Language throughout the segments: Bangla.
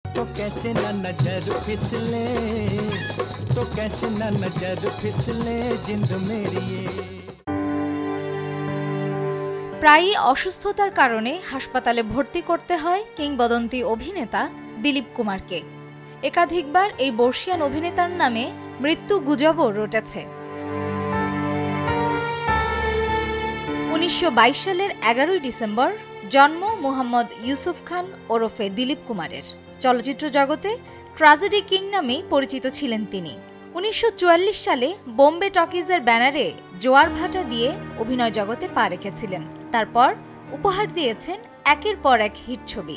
तो कैसे न नजर फिसले, तो कैसे न नजर फिसले जिंद मेरी। প্রায়ই অসুস্থতার কারণে হাসপাতালে ভর্তি করতে হয় কিংবদন্তি অভিনেতা দিলীপ কুমারকে। একাধিকবার এই বর্ষিয়ান অভিনেতার নামে মৃত্যু গুজবও রটেছে। 1922 সালের 11 ডিসেম্বর জন্ম মুহাম্মদ ইউসুফ খান ওরফে দিলীপ কুমারের। চলচ্চিত্র জগতে ট্র্যাজেডি কিং নামেই পরিচিত ছিলেন তিনি। 1944 সালে বোম্বে টকিজের ব্যানারে জোয়ার ভাটা দিয়ে অভিনয় জগতে পা রেখেছিলেন। তারপর উপহার দিয়েছেন একের পর এক হিট ছবি।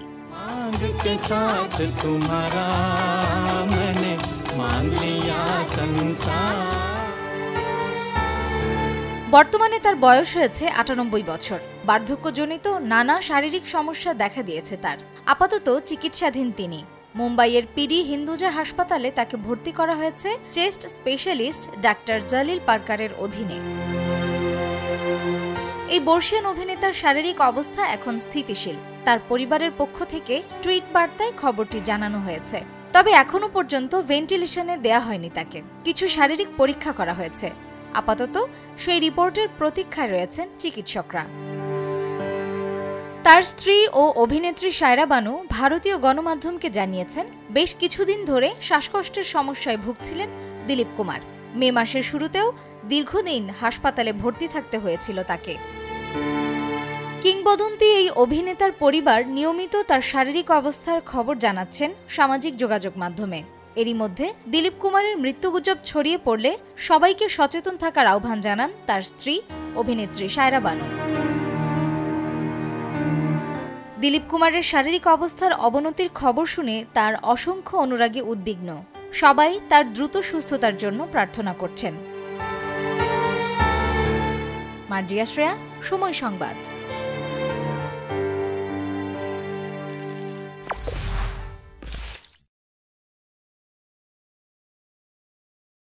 বর্তমানে তার বয়স হয়েছে 98 বছর। বার্ধক্যজনিত নানা শারীরিক সমস্যা দেখা দিয়েছে তার। আপাতত চিকিৎসাধীন তিনি। মুম্বাইয়ের পিডি হিন্দুজা হাসপাতালে তাকে ভর্তি করা হয়েছে চেস্ট স্পেশালিস্ট ডাক্তার জালিল পার্কারের অধীনে। এই বর্ষিয়ান অভিনেতার শারীরিক অবস্থা এখন স্থিতিশীল। তার পরিবারের পক্ষ থেকে টুইট বার্তায় খবরটি জানানো হয়েছে। তবে এখনো পর্যন্ত ভেন্টিলেশনে দেয়া হয়নি তাকে। কিছু শারীরিক পরীক্ষা করা হয়েছে। আপাতত সেই রিপোর্টের প্রতীক্ষায় রয়েছেন চিকিৎসকরা। তার স্ত্রী ও অভিনেত্রী সায়রা বানু ভারতীয় গণমাধ্যমকে জানিয়েছেন, বেশ কিছুদিন ধরে শ্বাসকষ্টের সমস্যায় ভুগছিলেন দিলীপ কুমার। মে মাসের শুরুতেও দীর্ঘদিন হাসপাতালে ভর্তি থাকতে হয়েছিল তাকে। কিংবদন্তি এই অভিনেতার পরিবার নিয়মিত তার শারীরিক অবস্থার খবর জানাচ্ছেন সামাজিক যোগাযোগ মাধ্যমে। এরই মধ্যে দিলীপ কুমারের মৃত্যুগুজব ছড়িয়ে পড়লে সবাইকে সচেতন থাকার আহ্বান জানান তার স্ত্রী অভিনেত্রী সায়রা বানু। দিলীপ কুমারের শারীরিক অবস্থার অবনতির খবর শুনে তার অসংখ্য অনুরাগী উদ্বিগ্ন। সবাই তার দ্রুত সুস্থতার জন্য প্রার্থনা করছেন। মার্জিয়া শ্রেয়া, সময় সংবাদ।